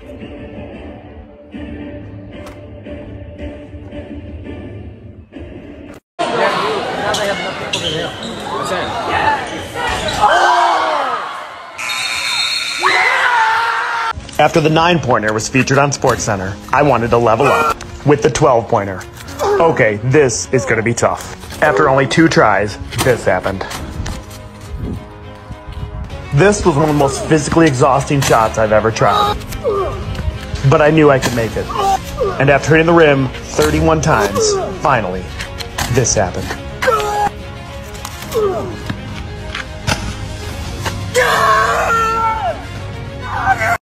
After the 9-pointer was featured on SportsCenter, I wanted to level up with the 12-pointer. Okay, this is going to be tough. After only 2 tries, this happened. This was one of the most physically exhausting shots I've ever tried. But I knew I could make it. And after hitting the rim 31 times, finally, this happened.